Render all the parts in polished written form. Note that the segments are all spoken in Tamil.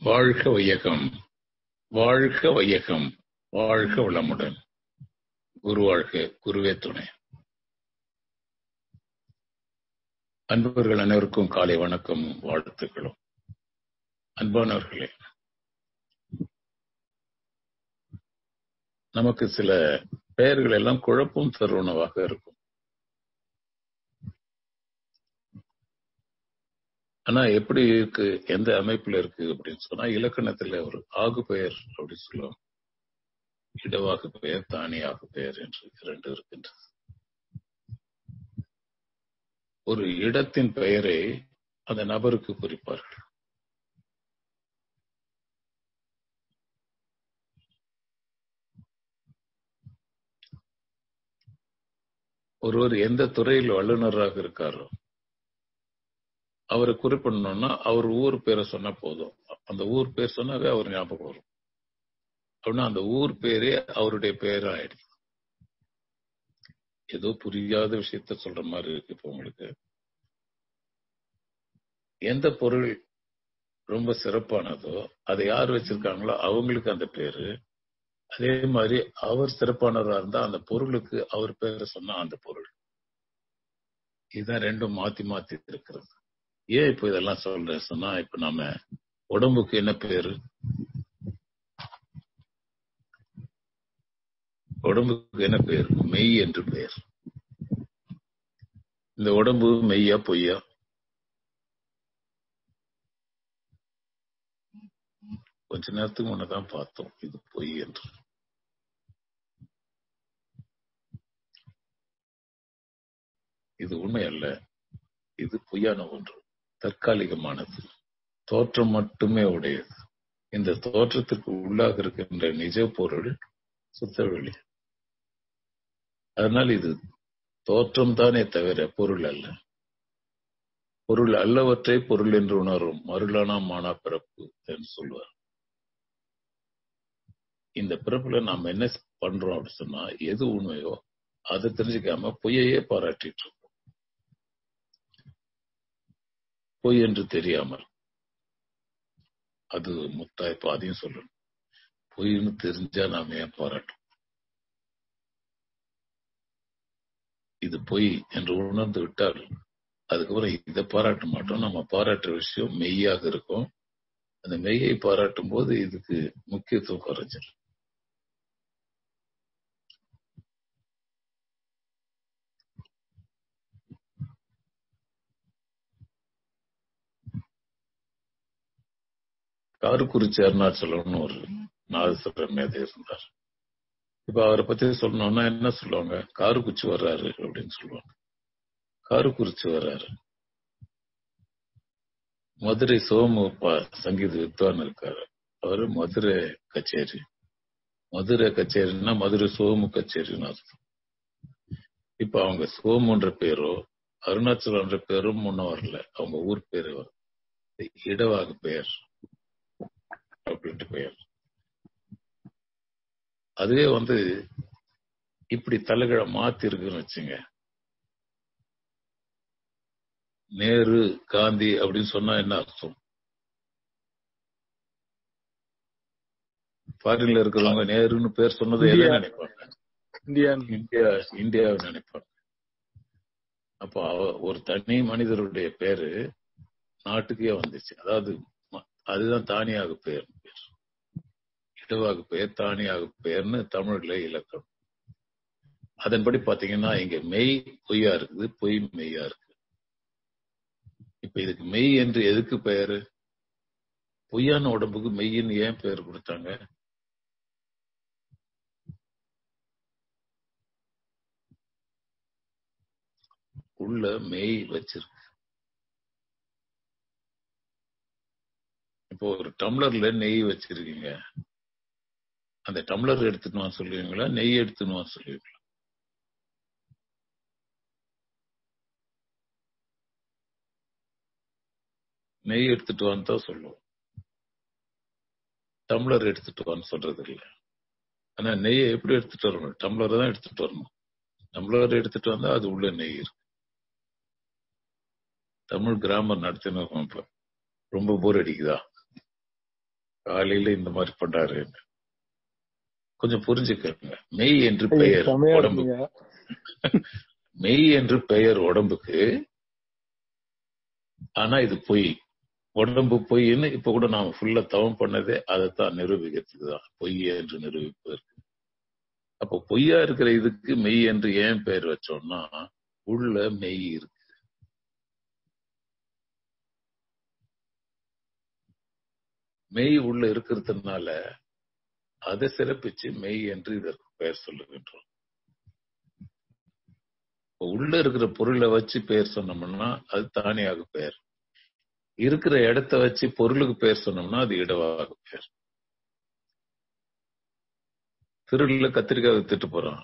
வாழ்க வையகம், வாழ்க வையகம், வாழ்க வளமுடன். குரு வாழ்க, குருவே துணை. அன்பர்கள் அனைவருக்கும் காலை வணக்கமும் வாழ்த்துக்களும். அன்பானவர்களே, நமக்கு சில பெயர்கள் எல்லாம் குழப்பம் தருவனவாக இருக்கும். ஆனா எப்படி இருக்கு, எந்த அமைப்புல இருக்கு அப்படின்னு சொன்னா, இலக்கணத்துல ஒரு ஆகு பெயர் அப்படின்னு சொல்லுவோம், இடவாகு பெயர், தானியாகு பெயர் என்று இரண்டு இருக்கின்றது. ஒரு இடத்தின் பெயரை அந்த நபருக்கு குறிப்பார்கள். ஒருவர் எந்த துறையில் வல்லுநராக இருக்காரோ அவரை குறிப்பிடணும்னா அவர் ஊர் பேரை சொன்னா போதும். அந்த ஊர் பேர் சொன்னாவே அவர் ஞாபகம் வரும். அப்படின்னா அந்த ஊர் பேரே அவருடைய பேரா ஆயிடுது. ஏதோ புரியாத விஷயத்த சொல்ற மாதிரி இருக்கு. இப்ப உங்களுக்கு எந்த பொருள் ரொம்ப சிறப்பானதோ அதை யார் வச்சிருக்காங்களோ அவங்களுக்கு அந்த பேரு. அதே மாதிரி அவர் சிறப்பானவரா இருந்தா அந்த பொருளுக்கு அவர் பேரை சொன்னா அந்த பொருள். இதுதான் ரெண்டும் மாத்தி மாத்தி இருக்கிறது. ஏன் இப்ப இதெல்லாம் சொல்றேன் சொன்னா, இப்ப நாம உடம்புக்கு என்ன பேரு? உடம்புக்கு என்ன பேர்? மெய் என்று பெயர். இந்த உடம்பு மெய்யா பொய்யா? கொஞ்ச நேரத்துக்கு முன்னதான் பார்த்தோம் இது பொய் என்று. இது உண்மை அல்ல, இது பொய்யான ஒன்று, தற்காலிகமானது, தோற்றம் மட்டுமே உடையது. இந்த தோற்றத்திற்கு உள்ளாக இருக்கின்ற நிஜ பொருள் சுத்தவெளி. அதனால் இது தோற்றம் தானே தவிர பொருள் அல்ல. பொருள் அல்லவற்றை பொருள் என்று உணரும் மருளானா மானா பிறப்பு என்று சொல்வார். இந்த பிறப்புல நாம் என்ன பண்றோம் அப்படின்னு சொன்னா, எது உண்மையோ அதை தெரிஞ்சுக்காம பொய்யையே பாராட்டிட்டு இருக்கோம். பொய் என்று தெரியாமல். அது முத்தாய்ப்பு, அதையும் சொல்லணும். பொய்ன்னு தெரிஞ்சா நாம ஏன் பாராட்டும்? இது பொய் என்று உணர்ந்து விட்டால் அதுக்கப்புறம் இதை பாராட்ட மாட்டோம். நம்ம பாராட்டுற விஷயம் மெய்யாக இருக்கும். அந்த மெய்யை பாராட்டும் போது இதுக்கு முக்கியத்துவம் குறைஞ்சிடும். காரக்குறிச்சி அருணாச்சலம்னு ஒரு நாதஸ்வர மேதை இருந்தார். இப்ப அவரை பத்தி சொல்லணும்னா என்ன சொல்லுவாங்க? காரக்குறிச்சி வர்றாரு அப்படின்னு சொல்லுவாங்க. காரக்குறிச்சி வர்றாரு. மதுரை சோமு சங்கீத வித்வான் இருக்காரு, அவரு மதுரை கச்சேரி. மதுரை கச்சேரின்னா மதுரை சோமு கச்சேரின்னு அர்த்தம். இப்ப அவங்க சோமுன்ற பேரோ அருணாச்சலன்ற பேரும் முன்ன வரல, அவங்க ஊர் பேரு வரும். இடவாகு பெயர் அப்படின்ட்டு பெயர். அதுவே இப்படி தலைகீழ மாத்தி இருக்குன்னு வச்சுங்க. நேரு காந்தி அப்படின்னு சொன்னா என்ன அர்த்தம்? ஃபாரின்ல இருக்கிறவங்க நேருன்னு பேர் சொன்னது எதை நினைப்பாங்க? இந்தியாவை நினைப்பாங்க. அப்போ ஒரு தனி மனிதருடைய பேரு நாட்டுக்கே வந்துச்சு. அதாவது அதுதான் தானியாக பெயர். இடவாகு பெயர், தானியாக பெயர்னு தமிழ்ல இலக்கணம். அதன்படி பாத்தீங்கன்னா இங்க மெய் பொய்யா இருக்குது, பொய் மெய்யா இருக்கு. இப்ப இதுக்கு மெய் என்று எதுக்கு பெயரு? பொய்யான உடம்புக்கு மெய்ன்னு ஏன் பெயர் கொடுத்தாங்க? உள்ள மெய் வச்சிருக்கு. இப்போ ஒரு டம்ளர்ல நெய் வச்சிருக்கீங்க, அந்த டம்ளர் எடுத்துட்டு வா சொல்லுவீங்களா, நெய் எடுத்துன்னு வா சொல்லுவீங்களா? நெய் எடுத்துட்டு வான்னு தான் சொல்லுவோம், டம்ளர் எடுத்துட்டு வான்னு சொல்றது இல்லை. ஆனா நெய்யை எப்படி எடுத்துட்டு வரணும்? டம்ளர் தான் எடுத்துட்டு வரணும். டம்ளர் எடுத்துட்டு வந்தா அது உள்ள நெய் இருக்கு. தமிழ் கிராமர் நடத்தினோம். இப்ப ரொம்ப போர் அடிக்குதா? காலையில இந்த மாதிரி பண்றாரு. கொஞ்சம் புரிஞ்சுக்கங்க. மெய் என்று பெயர் உடம்புக்கு, மெய் என்று பெயர் உடம்புக்கு. ஆனா இது பொய். உடம்பு பொய்ன்னு இப்ப கூட நாம ஃபுல்லா தவம் பண்ணதே அதைத்தான் நிரூபிக்கிறதுக்கு தான், பொய் என்று நிரூபிப்பதற்கு. அப்ப பொய்யா இருக்கிற இதுக்கு மெய் என்று ஏன் பெயர் வச்சோம்னா, உள்ள மெய் இருக்கு. மெய் உள்ள இருக்கிறதுனால அதை சிறப்பிச்சு மெய் என்று இதற்கு பெயர் சொல்லுகின்றோம். உள்ள இருக்கிற பொருளை வச்சு பெயர் சொன்னோம்னா அது தானியாக பெயர். இருக்கிற இடத்த வச்சு பொருளுக்கு பெயர் சொன்னோம்னா அது இடவாக பெயர். திருடல கத்திரிக்காய் வித்துட்டு போறான்,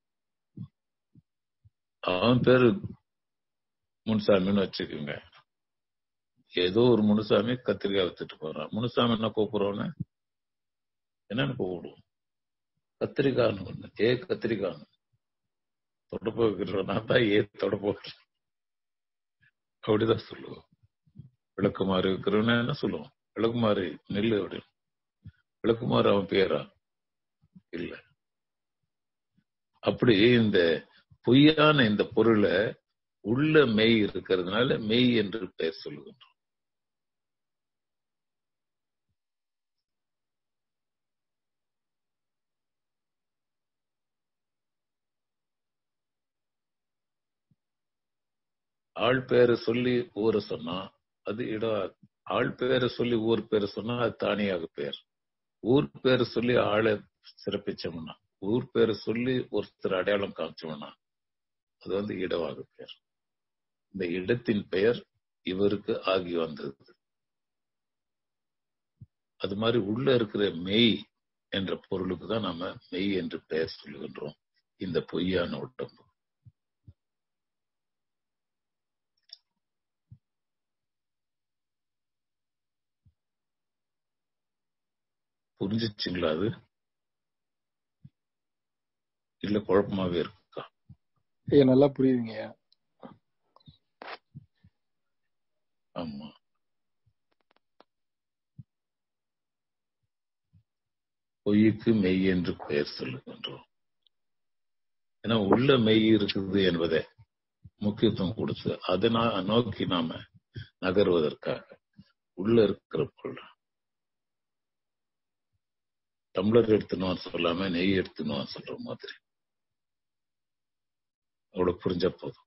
அவன் பேரு முனுசாமின்னு வச்சுக்கோங்க. ஏதோ ஒரு முனுசாமி கத்திரிக்காய் வித்துட்டு போறான். முனுசாமி என்ன கூப்பிடுறோன்னு, என்னன்னு கூப்பிடுவோம்? கத்திரிக்கான்னு ஒண்ணு. கத்திரிக்கான்னு தொடப்ப வைக்கிறோம். நான் தான் தொடப்ப வைக்கிறேன் அப்படிதான் சொல்லுவோம். விளக்குமாறு இருக்கிறவன என்ன சொல்லுவோம்? விளக்குமாறு நெல்லு அப்படின்னு. விளக்குமாறு அவன் பேரா? இல்ல. அப்படி இந்த பொய்யான இந்த பொருளை உள்ள மெய் இருக்கிறதுனால மெய் என்று பெயர் சொல்லுகின்றோம். ஆள் பேரை சொல்லி ஊரை சொன்னா அது ஆள் பேரை சொல்லி ஊர் பேரை சொன்னா அது தானியாக பெயர். ஊர் பேரை சொல்லி ஆளை சிறப்பிச்சோம்னா, ஊர் பேரை சொல்லி ஒருத்தர் அடையாளம் காமிச்சோம்னா அது இடவாக பெயர். இந்த இடத்தின் பெயர் இவருக்கு ஆகி வந்தது. அது மாதிரி உள்ள இருக்கிற மெய் என்ற பொருளுக்கு தான் நாம மெய் என்று பெயர் சொல்லுகின்றோம். இந்த பொய்யான உடம்பு. புரிஞ்சிச்சுங்களா? அது இல்ல குழப்பமாவே இருக்கா? நல்லா புரியுதுங்க. ஆமா, பொய்யுக்கு மெய் என்று பெயர் சொல்லுகின்றோம். ஏன்னா உள்ள மெய் இருக்குது என்பதை முக்கியத்துவம் கொடுத்து அதை நோக்கி நாம நகர்வதற்காக உள்ள இருக்கிற பொருள். டம்ளர் எடுத்துன்னு சொல்லாம நெய் எடுத்துன்னு சொல்ற மாதிரி அவ்வளவு புரிஞ்ச போதும்.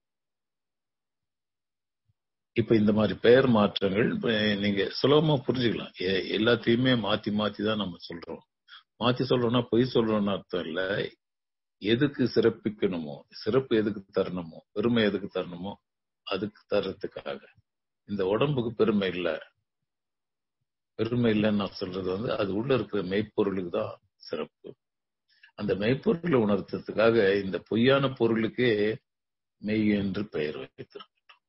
இப்ப இந்த மாதிரி பெயர் மாற்றங்கள் நீங்க சுலபமா புரிஞ்சுக்கலாம். எல்லாத்தையுமே மாத்தி மாத்தி தான் நம்ம சொல்றோம். மாத்தி சொல்றோம்னா பொய் சொல்றோம்னு அர்த்தம் இல்ல. எதுக்கு சிறப்பிக்கணுமோ, சிறப்பு எதுக்கு தரணுமோ, பெருமை எதுக்கு தரணுமோ அதுக்கு தர்றதுக்காக. இந்த உடம்புக்கு பெருமை இல்ல, பெருமை இல்லைன்னு நான் சொல்றது அது உள்ள இருக்கிற மெய்ப்பொருளுக்கு தான் சிறப்பு. அந்த மெய்ப்பொருளை உணர்த்துறதுக்காக இந்த பொய்யான பொருளுக்கே மெய் என்று பெயர் வைத்திருக்கின்றோம்.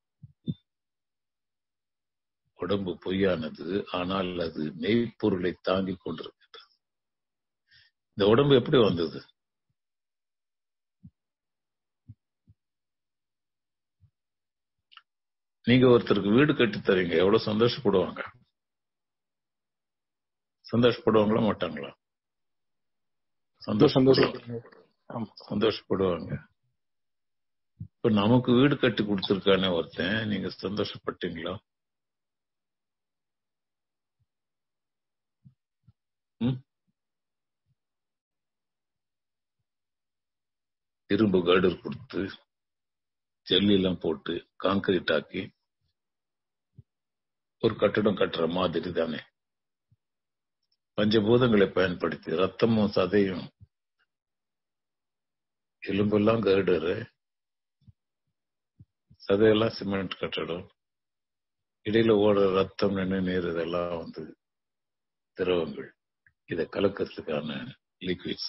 உடம்பு பொய்யானது, ஆனால் அது மெய்ப்பொருளை தாங்கிக் கொண்டிருக்கின்றது. இந்த உடம்பு எப்படி வந்தது? நீங்க ஒருத்தருக்கு வீடு கட்டி தரீங்க, எவ்வளவு சந்தோஷப்படுவாங்க? சந்தோஷப்படுவாங்களா மாட்டாங்களா? சந்தோஷப்படுவாங்க. இப்ப நமக்கு வீடு கட்டி கொடுத்திருக்கானே ஒருத்தன், நீங்க சந்தோஷப்பட்டீங்களா? இரும்பு கார்டர் கொடுத்து ஜல்லி போட்டு கான்கிரீட் ஆக்கி ஒரு கட்டடம் கட்டுற மாதிரி தானே. பஞ்சபூதங்களை பயன்படுத்தி ரத்தமும் சதையும் எலும்பெல்லாம் கார்டரு, சதையெல்லாம் சிமெண்ட் கட்டடம், இடையில ஓடுற ரத்தம் நீர் இதெல்லாம் திரவங்கள், இதை கலக்கிறதுக்கான லிக்விட்ஸ்.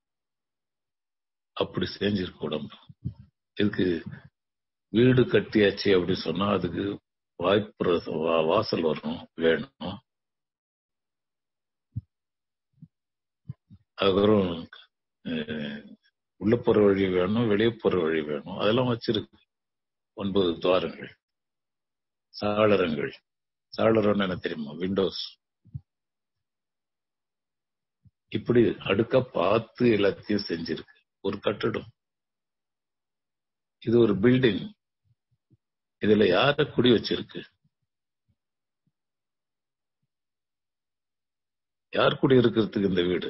அப்படி செஞ்சிருக்கு உடம்பு. இதுக்கு வீடு கட்டியாச்சு அப்படி சொன்னா அதுக்கு வாசல் வரணும், வேணும். அதுக்கப்புறம் உள்ள போற வழி வேணும், வெளியே போற வழி வேணும். அதெல்லாம் வச்சிருக்கு. 9 துவாரங்கள், சாளரங்கள். சாளரம் என்ன தெரியுமா? விண்டோஸ். இப்படி அடுக்க பார்த்து எல்லாத்தையும் செஞ்சிருக்கு. ஒரு கட்டடம், இது ஒரு பில்டிங், இதுல யார குடி வச்சிருக்கு? யார் குடி இருக்கிறதுக்கு இந்த வீடு?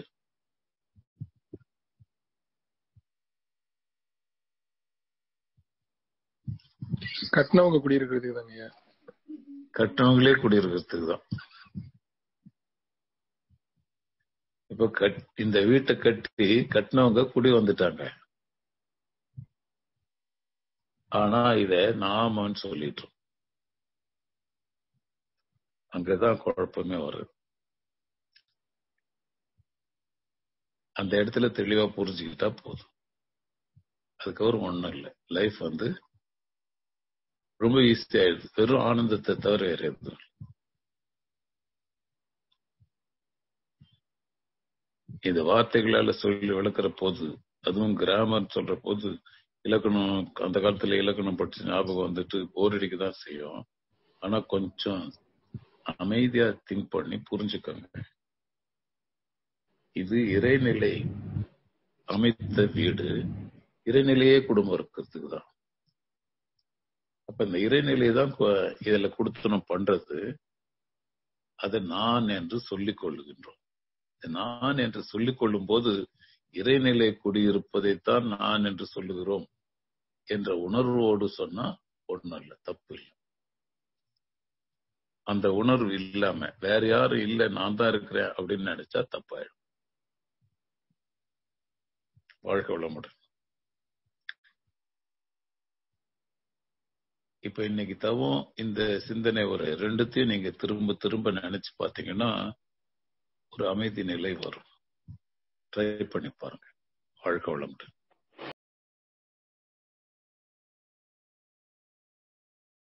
கட்டினவங்க குடியிருக்கிறதுக்கு தாங்க. கட்டினவங்களே குடியிருக்கிறதுக்கு தான். இப்ப இந்த வீட்டை கட்டி கட்டினவங்க குடி வந்துட்டாங்க. ஆனா இத நாமன்னு சொல்லிட்டோம். அங்கதான் குழப்பமே வருது. அந்த இடத்துல தெளிவா புரிஞ்சுக்கிட்டா போதும். அதுக்கப்புறம் ஒண்ணும் இல்லை. லைஃப் ரொம்ப ஈஸி ஆயிடுது. வெறும் ஆனந்தத்தை தவிர வேற எதுவும். இந்த வார்த்தைகளால சொல்லி விளக்குற போது, அதுவும் கிராமர் சொல்ற போது, இலக்கணம் அந்த காலத்துல இலக்கணம் படிச்சு ஞாபகம் வந்துட்டு போர் அடிக்கதான் செய்யும். ஆனா கொஞ்சம் அமைதியா திங்க் பண்ணி புரிஞ்சுக்கோங்க. இது இறைநிலை அமைத்த வீடு, இறைநிலையே குடும்பம் இருக்கிறதுக்கு தான். அப்ப இந்த இறைநிலை தான் இதுல கொடுத்தனம் பண்றது. அதை நான் என்று சொல்லிக் கொள்ளுகின்றோம். நான் என்று சொல்லிக் கொள்ளும் போது இறைநிலை குடியிருப்பதைத்தான் நான் என்று சொல்லுகிறோம் என்ற உணர்வோடு சொன்னா ஒண்ணும் இல்லை, தப்பு இல்லை. அந்த உணர்வு இல்லாம வேற யாரும் இல்லை, நான் தான் இருக்கிறேன் அப்படின்னு நினைச்சா தப்பாயிடும். வாழ்க்கை வளமுடன். இப்ப இன்னைக்கு தவம் இந்த சிந்தனை ஒரு ரெண்டுத்தையும் நீங்க திரும்ப திரும்ப நினைச்சு பாத்தீங்கன்னா ஒரு அமைதி நிலை வரும். ட்ரை பண்ணி பாருங்க. வாழ்க்கை வளமுடன்.